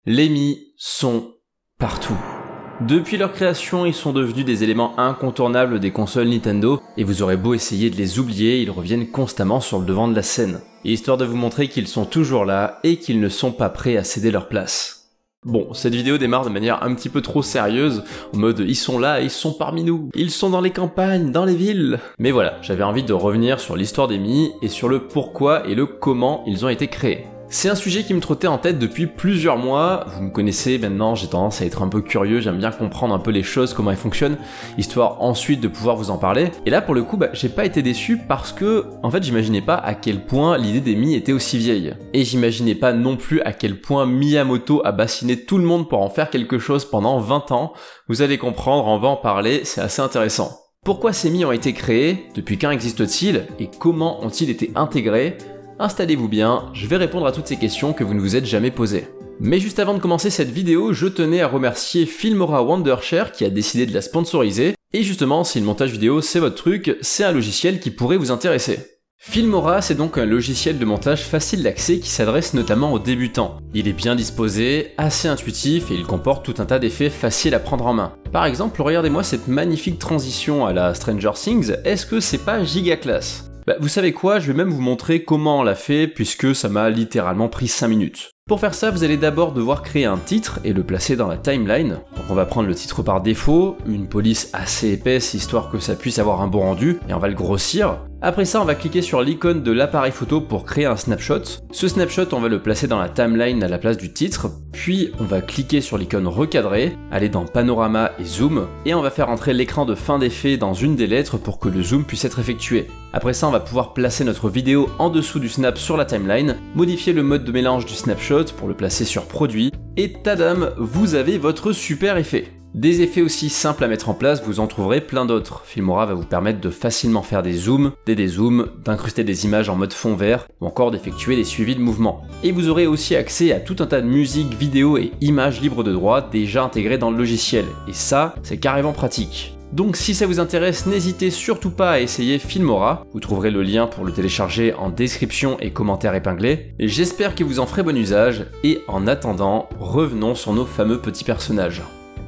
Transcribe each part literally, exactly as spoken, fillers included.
Les Mii sont partout. Depuis leur création, ils sont devenus des éléments incontournables des consoles Nintendo, et vous aurez beau essayer de les oublier, ils reviennent constamment sur le devant de la scène. Et histoire de vous montrer qu'ils sont toujours là, et qu'ils ne sont pas prêts à céder leur place. Bon, cette vidéo démarre de manière un petit peu trop sérieuse, en mode ils sont là, ils sont parmi nous, ils sont dans les campagnes, dans les villes. Mais voilà, j'avais envie de revenir sur l'histoire des Mii, et sur le pourquoi et le comment ils ont été créés. C'est un sujet qui me trottait en tête depuis plusieurs mois, vous me connaissez maintenant, j'ai tendance à être un peu curieux, j'aime bien comprendre un peu les choses, comment elles fonctionnent, histoire ensuite de pouvoir vous en parler. Et là pour le coup, bah, j'ai pas été déçu parce que, en fait j'imaginais pas à quel point l'idée des Mii était aussi vieille. Et j'imaginais pas non plus à quel point Miyamoto a bassiné tout le monde pour en faire quelque chose pendant vingt ans. Vous allez comprendre, on va en parler, c'est assez intéressant. Pourquoi ces Mii ont été créés, depuis quand existent-ils, et comment ont-ils été intégrés? Installez-vous bien, je vais répondre à toutes ces questions que vous ne vous êtes jamais posées. Mais juste avant de commencer cette vidéo, je tenais à remercier Filmora Wondershare qui a décidé de la sponsoriser. Et justement, si le montage vidéo c'est votre truc, c'est un logiciel qui pourrait vous intéresser. Filmora, c'est donc un logiciel de montage facile d'accès qui s'adresse notamment aux débutants. Il est bien disposé, assez intuitif et il comporte tout un tas d'effets faciles à prendre en main. Par exemple, regardez-moi cette magnifique transition à la Stranger Things, est-ce que c'est pas giga classe ? Bah, vous savez quoi, je vais même vous montrer comment on l'a fait puisque ça m'a littéralement pris cinq minutes. Pour faire ça, vous allez d'abord devoir créer un titre et le placer dans la timeline. Donc on va prendre le titre par défaut, une police assez épaisse histoire que ça puisse avoir un bon rendu, et on va le grossir. Après ça, on va cliquer sur l'icône de l'appareil photo pour créer un snapshot. Ce snapshot, on va le placer dans la timeline à la place du titre, puis on va cliquer sur l'icône recadrer, aller dans panorama et zoom, et on va faire entrer l'écran de fin d'effet dans une des lettres pour que le zoom puisse être effectué. Après ça, on va pouvoir placer notre vidéo en dessous du snap sur la timeline, modifier le mode de mélange du snapshot pour le placer sur produit, et tadam, vous avez votre super effet. Des effets aussi simples à mettre en place, vous en trouverez plein d'autres. Filmora va vous permettre de facilement faire des zooms, des dézooms, d'incruster des images en mode fond vert, ou encore d'effectuer des suivis de mouvements. Et vous aurez aussi accès à tout un tas de musique, vidéos et images libres de droit déjà intégrées dans le logiciel. Et ça, c'est carrément pratique. Donc si ça vous intéresse, n'hésitez surtout pas à essayer Filmora, vous trouverez le lien pour le télécharger en description et commentaires épinglés. J'espère que vous en ferez bon usage, et en attendant, revenons sur nos fameux petits personnages.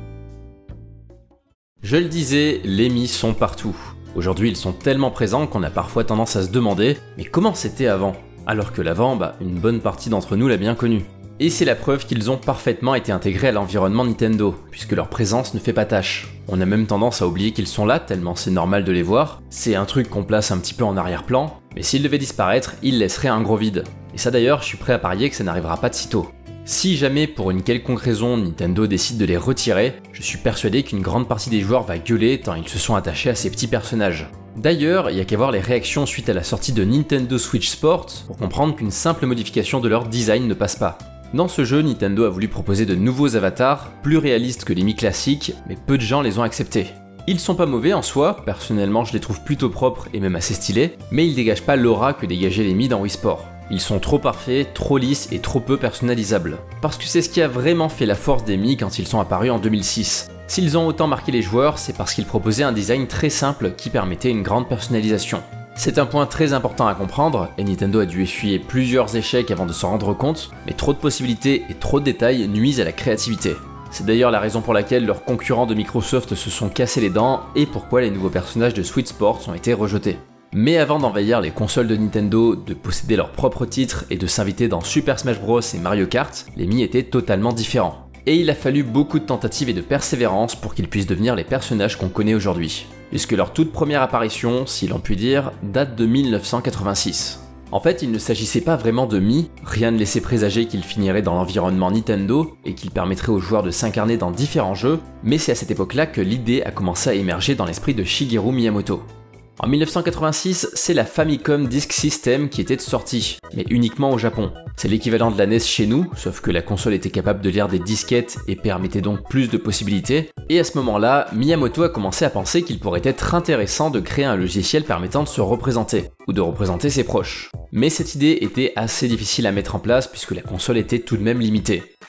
Je le disais, les Mii sont partout. Aujourd'hui, ils sont tellement présents qu'on a parfois tendance à se demander « mais comment c'était avant ?» Alors que l'avant, bah, une bonne partie d'entre nous l'a bien connu. Et c'est la preuve qu'ils ont parfaitement été intégrés à l'environnement Nintendo, puisque leur présence ne fait pas tâche. On a même tendance à oublier qu'ils sont là, tellement c'est normal de les voir. C'est un truc qu'on place un petit peu en arrière-plan, mais s'ils devaient disparaître, ils laisseraient un gros vide. Et ça d'ailleurs, je suis prêt à parier que ça n'arrivera pas de sitôt. Si jamais pour une quelconque raison Nintendo décide de les retirer, je suis persuadé qu'une grande partie des joueurs va gueuler tant ils se sont attachés à ces petits personnages. D'ailleurs, il y a qu'à voir les réactions suite à la sortie de Nintendo Switch Sports pour comprendre qu'une simple modification de leur design ne passe pas. Dans ce jeu, Nintendo a voulu proposer de nouveaux avatars, plus réalistes que les Mii classiques, mais peu de gens les ont acceptés. Ils sont pas mauvais en soi, personnellement je les trouve plutôt propres et même assez stylés, mais ils dégagent pas l'aura que dégageaient les Mii dans Wii Sport. Ils sont trop parfaits, trop lisses et trop peu personnalisables. Parce que c'est ce qui a vraiment fait la force des Mii quand ils sont apparus en deux mille six. S'ils ont autant marqué les joueurs, c'est parce qu'ils proposaient un design très simple qui permettait une grande personnalisation. C'est un point très important à comprendre, et Nintendo a dû essuyer plusieurs échecs avant de s'en rendre compte, mais trop de possibilités et trop de détails nuisent à la créativité. C'est d'ailleurs la raison pour laquelle leurs concurrents de Microsoft se sont cassés les dents, et pourquoi les nouveaux personnages de Switch Sports ont été rejetés. Mais avant d'envahir les consoles de Nintendo, de posséder leurs propres titres et de s'inviter dans Super Smash Bros et Mario Kart, les Mii étaient totalement différents. Et il a fallu beaucoup de tentatives et de persévérance pour qu'ils puissent devenir les personnages qu'on connaît aujourd'hui. Puisque leur toute première apparition, si l'on peut dire, date de mille neuf cent quatre-vingt-six. En fait, il ne s'agissait pas vraiment de Mii, rien ne laissait présager qu'ils finiraient dans l'environnement Nintendo et qu'ils permettraient aux joueurs de s'incarner dans différents jeux, mais c'est à cette époque-là que l'idée a commencé à émerger dans l'esprit de Shigeru Miyamoto. En mille neuf cent quatre-vingt-six, c'est la Famicom Disk System qui était de sortie, mais uniquement au Japon. C'est l'équivalent de la N E S chez nous, sauf que la console était capable de lire des disquettes et permettait donc plus de possibilités. Et à ce moment-là, Miyamoto a commencé à penser qu'il pourrait être intéressant de créer un logiciel permettant de se représenter, ou de représenter ses proches. Mais cette idée était assez difficile à mettre en place puisque la console était tout de même limitée.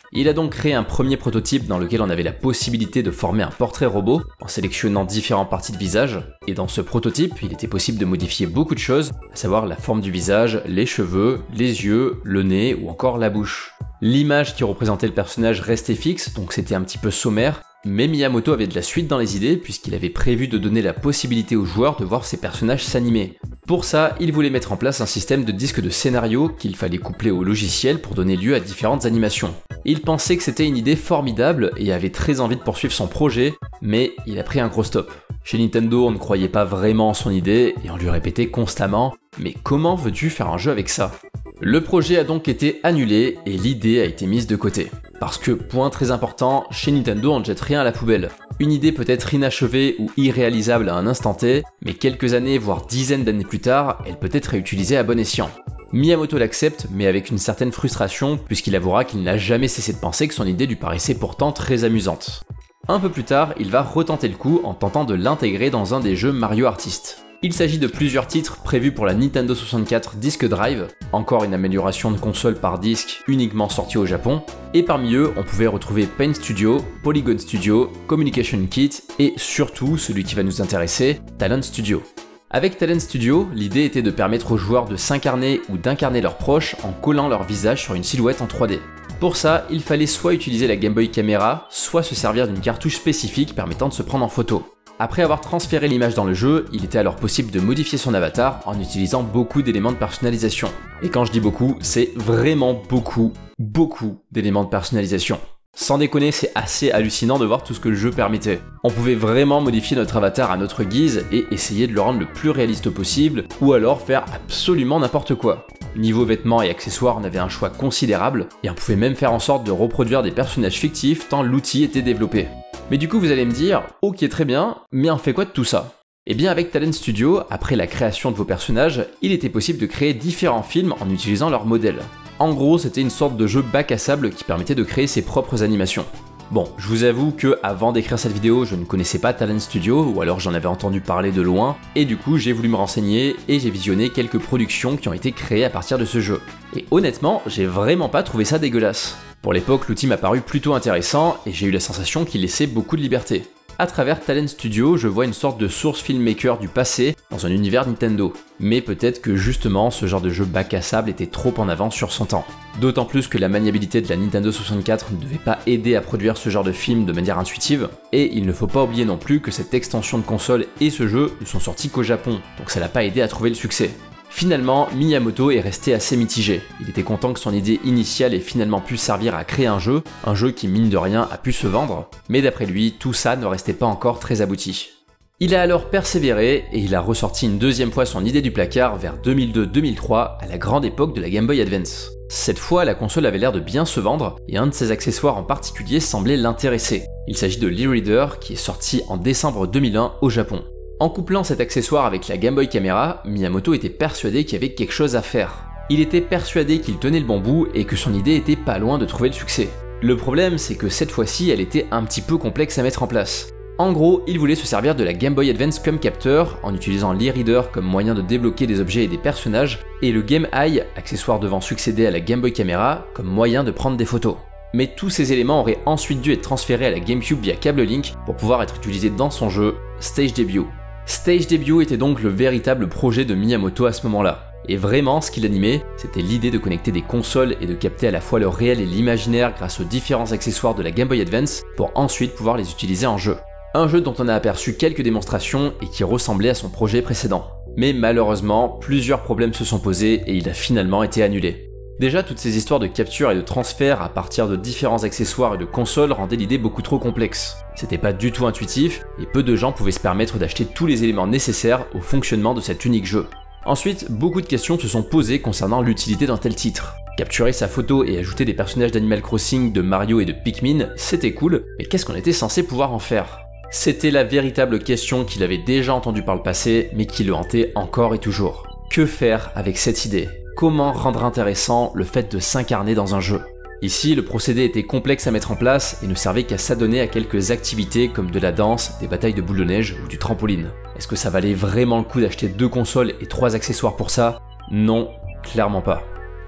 Il a donc créé un premier prototype dans lequel on avait la possibilité de former un portrait robot en sélectionnant différentes parties de visage, et dans ce prototype, il était possible de modifier beaucoup de choses, à savoir la forme du visage, les cheveux, les yeux, le nez ou encore la bouche. L'image qui représentait le personnage restait fixe, donc c'était un petit peu sommaire, mais Miyamoto avait de la suite dans les idées puisqu'il avait prévu de donner la possibilité aux joueurs de voir ses personnages s'animer. Pour ça, il voulait mettre en place un système de disque de scénario qu'il fallait coupler au logiciel pour donner lieu à différentes animations. Il pensait que c'était une idée formidable et avait très envie de poursuivre son projet, mais il a pris un gros stop. Chez Nintendo, on ne croyait pas vraiment en son idée et on lui répétait constamment « Mais comment veux-tu faire un jeu avec ça ?» Le projet a donc été annulé et l'idée a été mise de côté. Parce que, point très important, chez Nintendo on ne jette rien à la poubelle. Une idée peut être inachevée ou irréalisable à un instant T, mais quelques années voire dizaines d'années plus tard, elle peut être réutilisée à bon escient. Miyamoto l'accepte, mais avec une certaine frustration, puisqu'il avouera qu'il n'a jamais cessé de penser que son idée lui paraissait pourtant très amusante. Un peu plus tard, il va retenter le coup en tentant de l'intégrer dans un des jeux Mario Artist. Il s'agit de plusieurs titres prévus pour la Nintendo soixante-quatre Disk Drive, encore une amélioration de console par disque uniquement sortie au Japon, et parmi eux on pouvait retrouver Paint Studio, Polygon Studio, Communication Kit et surtout celui qui va nous intéresser, Talent Studio. Avec Talent Studio, l'idée était de permettre aux joueurs de s'incarner ou d'incarner leurs proches en collant leur visage sur une silhouette en trois D. Pour ça, il fallait soit utiliser la Game Boy Camera, soit se servir d'une cartouche spécifique permettant de se prendre en photo. Après avoir transféré l'image dans le jeu, il était alors possible de modifier son avatar en utilisant beaucoup d'éléments de personnalisation. Et quand je dis beaucoup, c'est vraiment beaucoup, beaucoup d'éléments de personnalisation. Sans déconner, c'est assez hallucinant de voir tout ce que le jeu permettait. On pouvait vraiment modifier notre avatar à notre guise et essayer de le rendre le plus réaliste possible, ou alors faire absolument n'importe quoi. Niveau vêtements et accessoires, on avait un choix considérable, et on pouvait même faire en sorte de reproduire des personnages fictifs tant l'outil était développé. Mais du coup vous allez me dire, ok très bien, mais on fait quoi de tout ça? Eh bien avec Talent Studio, après la création de vos personnages, il était possible de créer différents films en utilisant leurs modèles. En gros, c'était une sorte de jeu bac à sable qui permettait de créer ses propres animations. Bon, je vous avoue que avant d'écrire cette vidéo, je ne connaissais pas Talent Studio, ou alors j'en avais entendu parler de loin, et du coup j'ai voulu me renseigner et j'ai visionné quelques productions qui ont été créées à partir de ce jeu. Et honnêtement, j'ai vraiment pas trouvé ça dégueulasse. Pour l'époque, l'outil m'a paru plutôt intéressant et j'ai eu la sensation qu'il laissait beaucoup de liberté. À travers Talent Studio, je vois une sorte de source filmmaker du passé dans un univers Nintendo. Mais peut-être que justement, ce genre de jeu bac à sable était trop en avance sur son temps. D'autant plus que la maniabilité de la Nintendo soixante-quatre ne devait pas aider à produire ce genre de film de manière intuitive, et il ne faut pas oublier non plus que cette extension de console et ce jeu ne sont sortis qu'au Japon, donc ça l'a pas aidé à trouver le succès. Finalement, Miyamoto est resté assez mitigé. Il était content que son idée initiale ait finalement pu servir à créer un jeu, un jeu qui mine de rien a pu se vendre, mais d'après lui, tout ça ne restait pas encore très abouti. Il a alors persévéré et il a ressorti une deuxième fois son idée du placard vers deux mille deux deux mille trois, à la grande époque de la Game Boy Advance. Cette fois, la console avait l'air de bien se vendre et un de ses accessoires en particulier semblait l'intéresser. Il s'agit de l'e-reader qui est sorti en décembre deux mille un au Japon. En couplant cet accessoire avec la Game Boy Camera, Miyamoto était persuadé qu'il y avait quelque chose à faire. Il était persuadé qu'il tenait le bon bout et que son idée était pas loin de trouver le succès. Le problème, c'est que cette fois-ci, elle était un petit peu complexe à mettre en place. En gros, il voulait se servir de la Game Boy Advance comme capteur en utilisant l'e-reader comme moyen de débloquer des objets et des personnages, et le Game Eye, accessoire devant succéder à la Game Boy Camera, comme moyen de prendre des photos. Mais tous ces éléments auraient ensuite dû être transférés à la GameCube via câble Link pour pouvoir être utilisés dans son jeu Stage Debut. Stage Debut était donc le véritable projet de Miyamoto à ce moment-là. Et vraiment, ce qu'il animait, c'était l'idée de connecter des consoles et de capter à la fois le réel et l'imaginaire grâce aux différents accessoires de la Game Boy Advance pour ensuite pouvoir les utiliser en jeu. Un jeu dont on a aperçu quelques démonstrations et qui ressemblait à son projet précédent. Mais malheureusement, plusieurs problèmes se sont posés et il a finalement été annulé. Déjà, toutes ces histoires de capture et de transfert à partir de différents accessoires et de consoles rendaient l'idée beaucoup trop complexe. C'était pas du tout intuitif, et peu de gens pouvaient se permettre d'acheter tous les éléments nécessaires au fonctionnement de cet unique jeu. Ensuite, beaucoup de questions se sont posées concernant l'utilité d'un tel titre. Capturer sa photo et ajouter des personnages d'Animal Crossing, de Mario et de Pikmin, c'était cool, mais qu'est-ce qu'on était censé pouvoir en faire? C'était la véritable question qu'il avait déjà entendue par le passé, mais qui le hantait encore et toujours. Que faire avec cette idée? Comment rendre intéressant le fait de s'incarner dans un jeu? Ici, le procédé était complexe à mettre en place et ne servait qu'à s'adonner à quelques activités comme de la danse, des batailles de boules de neige ou du trampoline. Est-ce que ça valait vraiment le coup d'acheter deux consoles et trois accessoires pour ça? Non, clairement pas.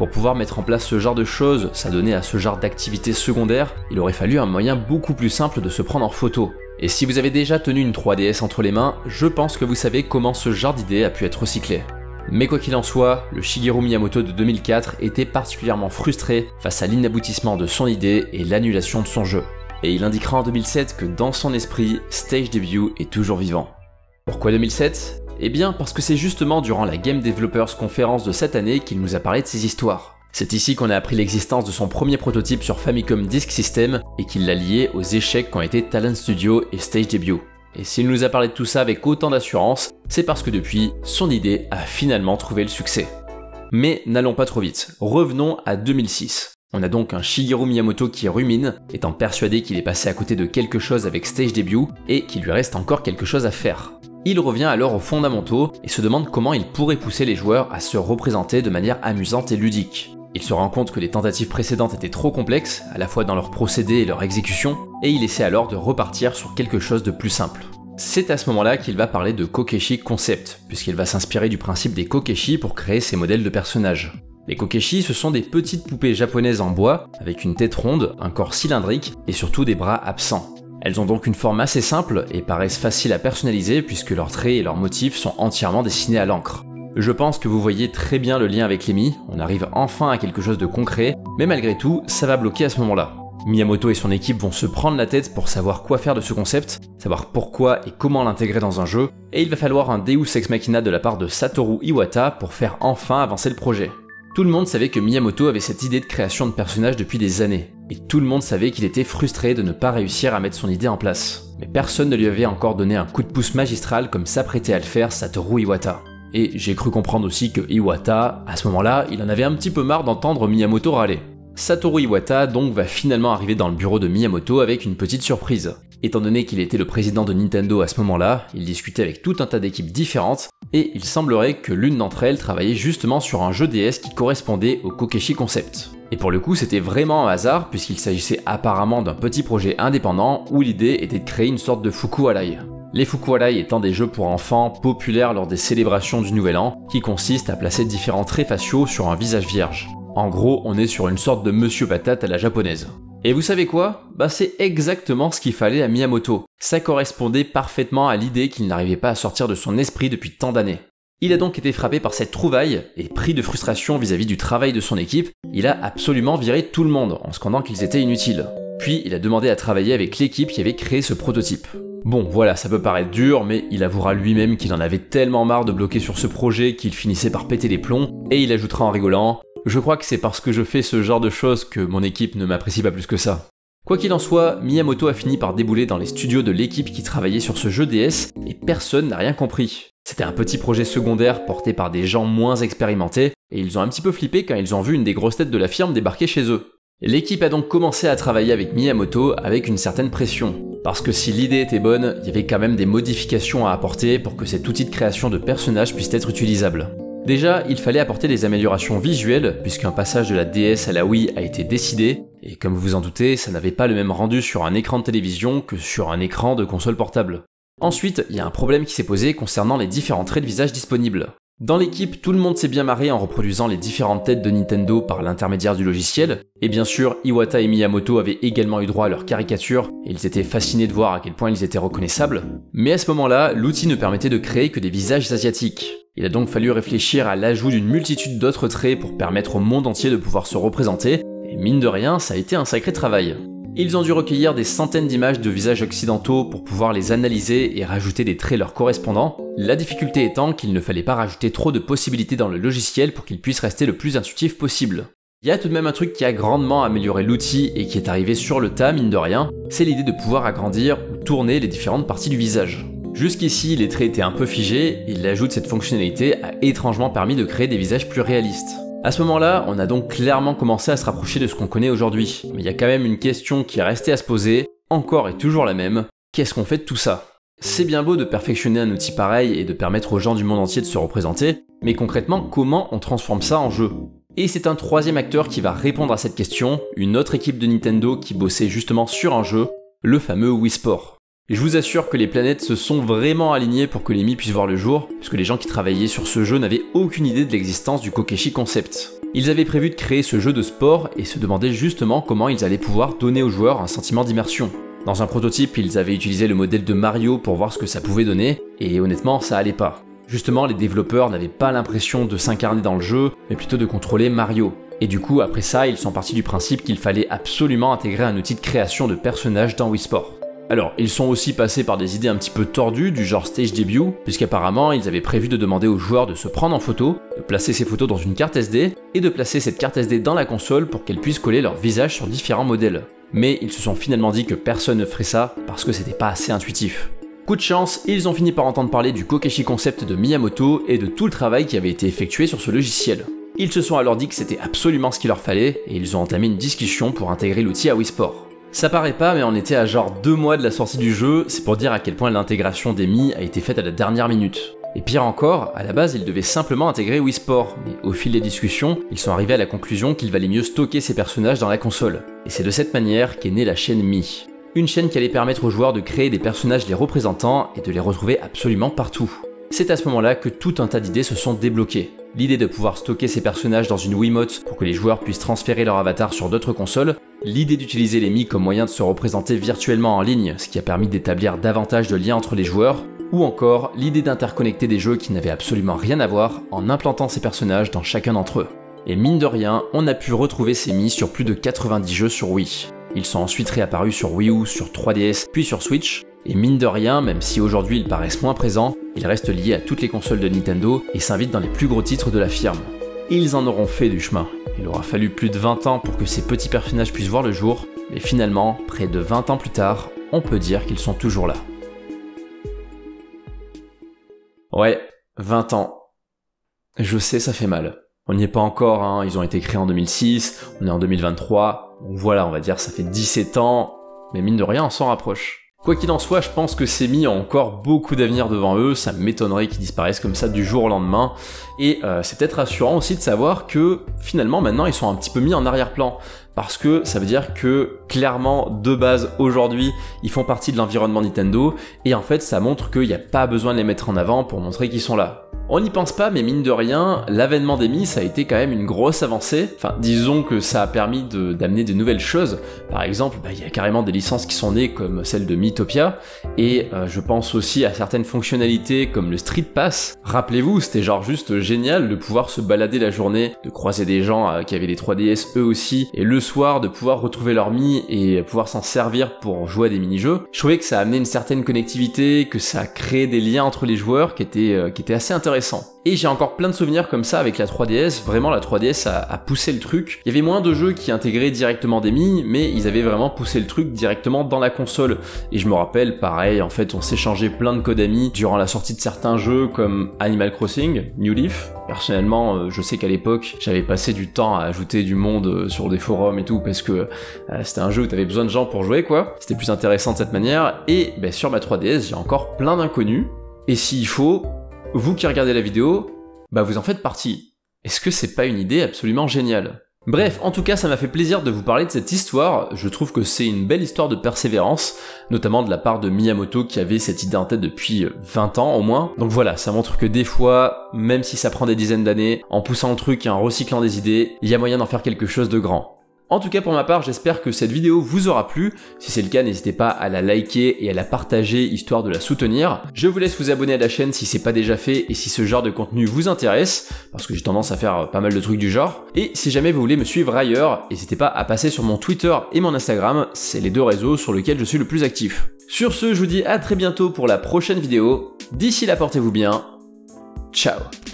Pour pouvoir mettre en place ce genre de choses, s'adonner à ce genre d'activités secondaires, il aurait fallu un moyen beaucoup plus simple de se prendre en photo. Et si vous avez déjà tenu une trois D S entre les mains, je pense que vous savez comment ce genre d'idée a pu être recyclé. Mais quoi qu'il en soit, le Shigeru Miyamoto de deux mille quatre était particulièrement frustré face à l'inaboutissement de son idée et l'annulation de son jeu. Et il indiquera en deux mille sept que dans son esprit, Stage Debut est toujours vivant. Pourquoi deux mille sept ? Eh bien parce que c'est justement durant la Game Developers Conference de cette année qu'il nous a parlé de ces histoires. C'est ici qu'on a appris l'existence de son premier prototype sur Famicom Disk System et qu'il l'a lié aux échecs qu'ont été Talent Studio et Stage Debut. Et s'il nous a parlé de tout ça avec autant d'assurance, c'est parce que depuis, son idée a finalement trouvé le succès. Mais n'allons pas trop vite, revenons à deux mille six. On a donc un Shigeru Miyamoto qui rumine, étant persuadé qu'il est passé à côté de quelque chose avec Stage Debut et qu'il lui reste encore quelque chose à faire. Il revient alors aux fondamentaux et se demande comment il pourrait pousser les joueurs à se représenter de manière amusante et ludique. Il se rend compte que les tentatives précédentes étaient trop complexes, à la fois dans leur procédé et leur exécution, et il essaie alors de repartir sur quelque chose de plus simple. C'est à ce moment-là qu'il va parler de Kokeshi Concept, puisqu'il va s'inspirer du principe des Kokeshi pour créer ses modèles de personnages. Les Kokeshi, ce sont des petites poupées japonaises en bois, avec une tête ronde, un corps cylindrique et surtout des bras absents. Elles ont donc une forme assez simple et paraissent faciles à personnaliser puisque leurs traits et leurs motifs sont entièrement dessinés à l'encre. Je pense que vous voyez très bien le lien avec l'E M I, on arrive enfin à quelque chose de concret, mais malgré tout, ça va bloquer à ce moment-là. Miyamoto et son équipe vont se prendre la tête pour savoir quoi faire de ce concept, savoir pourquoi et comment l'intégrer dans un jeu, et il va falloir un Deus Ex Machina de la part de Satoru Iwata pour faire enfin avancer le projet. Tout le monde savait que Miyamoto avait cette idée de création de personnages depuis des années, et tout le monde savait qu'il était frustré de ne pas réussir à mettre son idée en place. Mais personne ne lui avait encore donné un coup de pouce magistral comme s'apprêtait à le faire Satoru Iwata. Et j'ai cru comprendre aussi que Iwata, à ce moment-là, il en avait un petit peu marre d'entendre Miyamoto râler. Satoru Iwata donc va finalement arriver dans le bureau de Miyamoto avec une petite surprise. Étant donné qu'il était le président de Nintendo à ce moment-là, il discutait avec tout un tas d'équipes différentes, et il semblerait que l'une d'entre elles travaillait justement sur un jeu D S qui correspondait au Kokeshi Concept. Et pour le coup, c'était vraiment un hasard, puisqu'il s'agissait apparemment d'un petit projet indépendant où l'idée était de créer une sorte de Fukualai. Les Fukualai étant des jeux pour enfants populaires lors des célébrations du Nouvel An, qui consistent à placer différents traits faciaux sur un visage vierge. En gros, on est sur une sorte de Monsieur Patate à la japonaise. Et vous savez quoi ? Bah c'est exactement ce qu'il fallait à Miyamoto. Ça correspondait parfaitement à l'idée qu'il n'arrivait pas à sortir de son esprit depuis tant d'années. Il a donc été frappé par cette trouvaille, et pris de frustration vis-à-vis du travail de son équipe, il a absolument viré tout le monde, en scandant qu'ils étaient inutiles. Puis il a demandé à travailler avec l'équipe qui avait créé ce prototype. Bon voilà, ça peut paraître dur, mais il avouera lui-même qu'il en avait tellement marre de bloquer sur ce projet qu'il finissait par péter les plombs, et il ajoutera en rigolant « Je crois que c'est parce que je fais ce genre de choses que mon équipe ne m'apprécie pas plus que ça ». Quoi qu'il en soit, Miyamoto a fini par débouler dans les studios de l'équipe qui travaillait sur ce jeu D S, et personne n'a rien compris. C'était un petit projet secondaire porté par des gens moins expérimentés, et ils ont un petit peu flippé quand ils ont vu une des grosses têtes de la firme débarquer chez eux. L'équipe a donc commencé à travailler avec Miyamoto avec une certaine pression. Parce que si l'idée était bonne, il y avait quand même des modifications à apporter pour que cet outil de création de personnages puisse être utilisable. Déjà, il fallait apporter des améliorations visuelles, puisqu'un passage de la D S à la Wii a été décidé, et comme vous vous en doutez, ça n'avait pas le même rendu sur un écran de télévision que sur un écran de console portable. Ensuite, il y a un problème qui s'est posé concernant les différents traits de visage disponibles. Dans l'équipe, tout le monde s'est bien marré en reproduisant les différentes têtes de Nintendo par l'intermédiaire du logiciel, et bien sûr, Iwata et Miyamoto avaient également eu droit à leurs caricatures, et ils étaient fascinés de voir à quel point ils étaient reconnaissables. Mais à ce moment-là, l'outil ne permettait de créer que des visages asiatiques. Il a donc fallu réfléchir à l'ajout d'une multitude d'autres traits pour permettre au monde entier de pouvoir se représenter, et mine de rien, ça a été un sacré travail. Ils ont dû recueillir des centaines d'images de visages occidentaux pour pouvoir les analyser et rajouter des traits leur correspondant, la difficulté étant qu'il ne fallait pas rajouter trop de possibilités dans le logiciel pour qu'il puisse rester le plus intuitif possible. Il y a tout de même un truc qui a grandement amélioré l'outil et qui est arrivé sur le tas mine de rien, c'est l'idée de pouvoir agrandir ou tourner les différentes parties du visage. Jusqu'ici, les traits étaient un peu figés, et l'ajout de cette fonctionnalité a étrangement permis de créer des visages plus réalistes. À ce moment-là, on a donc clairement commencé à se rapprocher de ce qu'on connaît aujourd'hui. Mais il y a quand même une question qui est restée à se poser, encore et toujours la même, qu'est-ce qu'on fait de tout ça ? C'est bien beau de perfectionner un outil pareil et de permettre aux gens du monde entier de se représenter, mais concrètement, comment on transforme ça en jeu ? Et c'est un troisième acteur qui va répondre à cette question, une autre équipe de Nintendo qui bossait justement sur un jeu, le fameux Wii Sport. Et je vous assure que les planètes se sont vraiment alignées pour que les Mii puissent voir le jour, puisque les gens qui travaillaient sur ce jeu n'avaient aucune idée de l'existence du Kokeshi Concept. Ils avaient prévu de créer ce jeu de sport et se demandaient justement comment ils allaient pouvoir donner aux joueurs un sentiment d'immersion. Dans un prototype, ils avaient utilisé le modèle de Mario pour voir ce que ça pouvait donner, et honnêtement, ça allait pas. Justement, les développeurs n'avaient pas l'impression de s'incarner dans le jeu, mais plutôt de contrôler Mario. Et du coup, après ça, ils sont partis du principe qu'il fallait absolument intégrer un outil de création de personnages dans Wii Sports. Alors, ils sont aussi passés par des idées un petit peu tordues, du genre stage debut, puisqu'apparemment, ils avaient prévu de demander aux joueurs de se prendre en photo, de placer ces photos dans une carte S D, et de placer cette carte S D dans la console pour qu'elle puisse coller leur visage sur différents modèles. Mais ils se sont finalement dit que personne ne ferait ça, parce que c'était pas assez intuitif. Coup de chance, ils ont fini par entendre parler du Kokeshi Concept de Miyamoto et de tout le travail qui avait été effectué sur ce logiciel. Ils se sont alors dit que c'était absolument ce qu'il leur fallait, et ils ont entamé une discussion pour intégrer l'outil à Wii Sports. Ça paraît pas, mais on était à genre deux mois de la sortie du jeu, c'est pour dire à quel point l'intégration des Mii a été faite à la dernière minute. Et pire encore, à la base ils devaient simplement intégrer Wii Sports, mais au fil des discussions, ils sont arrivés à la conclusion qu'il valait mieux stocker ces personnages dans la console. Et c'est de cette manière qu'est née la chaîne Mii. Une chaîne qui allait permettre aux joueurs de créer des personnages les représentant et de les retrouver absolument partout. C'est à ce moment-là que tout un tas d'idées se sont débloquées. L'idée de pouvoir stocker ces personnages dans une Wiimote pour que les joueurs puissent transférer leur avatar sur d'autres consoles, l'idée d'utiliser les Mii comme moyen de se représenter virtuellement en ligne, ce qui a permis d'établir davantage de liens entre les joueurs, ou encore l'idée d'interconnecter des jeux qui n'avaient absolument rien à voir en implantant ces personnages dans chacun d'entre eux. Et mine de rien, on a pu retrouver ces Mii sur plus de quatre-vingt-dix jeux sur Wii. Ils sont ensuite réapparus sur Wii U, sur trois D S, puis sur Switch, et mine de rien, même si aujourd'hui ils paraissent moins présents, ils restent liés à toutes les consoles de Nintendo et s'invitent dans les plus gros titres de la firme. Ils en auront fait du chemin. Il aura fallu plus de vingt ans pour que ces petits personnages puissent voir le jour, mais finalement, près de vingt ans plus tard, on peut dire qu'ils sont toujours là. Ouais, vingt ans. Je sais, ça fait mal. On n'y est pas encore, hein. Ils ont été créés en deux mille six, on est en deux mille vingt-trois, donc voilà, on va dire ça fait dix-sept ans, mais mine de rien, on s'en rapproche. Quoi qu'il en soit, je pense que ces Mii ont encore beaucoup d'avenir devant eux, ça m'étonnerait qu'ils disparaissent comme ça du jour au lendemain, et euh, c'est peut-être rassurant aussi de savoir que finalement maintenant ils sont un petit peu mis en arrière-plan, parce que ça veut dire que clairement de base aujourd'hui ils font partie de l'environnement Nintendo, et en fait ça montre qu'il n'y a pas besoin de les mettre en avant pour montrer qu'ils sont là. On n'y pense pas, mais mine de rien, l'avènement des Mii, ça a été quand même une grosse avancée. Enfin, disons que ça a permis de, d'amener de nouvelles choses. Par exemple, bah, y a carrément des licences qui sont nées, comme celle de Miitopia, et euh, je pense aussi à certaines fonctionnalités comme le Street Pass. Rappelez-vous, c'était genre juste génial de pouvoir se balader la journée, de croiser des gens euh, qui avaient des trois D S eux aussi, et le soir de pouvoir retrouver leur Mii et pouvoir s'en servir pour jouer à des mini-jeux. Je trouvais que ça a amené une certaine connectivité, que ça a créé des liens entre les joueurs qui étaient, euh, qui étaient assez intéressants. Et j'ai encore plein de souvenirs comme ça avec la trois D S, vraiment la trois D S a, a poussé le truc. Il y avait moins de jeux qui intégraient directement des Mii, mais ils avaient vraiment poussé le truc directement dans la console. Et je me rappelle, pareil, en fait on s'échangeait plein de codes Ami durant la sortie de certains jeux comme Animal Crossing, New Leaf. Personnellement, je sais qu'à l'époque, j'avais passé du temps à ajouter du monde sur des forums et tout, parce que euh, c'était un jeu où t'avais besoin de gens pour jouer, quoi. C'était plus intéressant de cette manière, et ben, sur ma trois D S, j'ai encore plein d'inconnus, et s'il faut, vous qui regardez la vidéo, bah vous en faites partie. Est-ce que c'est pas une idée absolument géniale ? Bref, en tout cas, ça m'a fait plaisir de vous parler de cette histoire. Je trouve que c'est une belle histoire de persévérance, notamment de la part de Miyamoto qui avait cette idée en tête depuis vingt ans au moins. Donc voilà, ça montre que des fois, même si ça prend des dizaines d'années, en poussant le truc et en recyclant des idées, il y a moyen d'en faire quelque chose de grand. En tout cas pour ma part, j'espère que cette vidéo vous aura plu. Si c'est le cas, n'hésitez pas à la liker et à la partager histoire de la soutenir. Je vous laisse vous abonner à la chaîne si c'est pas déjà fait et si ce genre de contenu vous intéresse, parce que j'ai tendance à faire pas mal de trucs du genre. Et si jamais vous voulez me suivre ailleurs, n'hésitez pas à passer sur mon Twitter et mon Instagram, c'est les deux réseaux sur lesquels je suis le plus actif. Sur ce, je vous dis à très bientôt pour la prochaine vidéo. D'ici là, portez-vous bien. Ciao.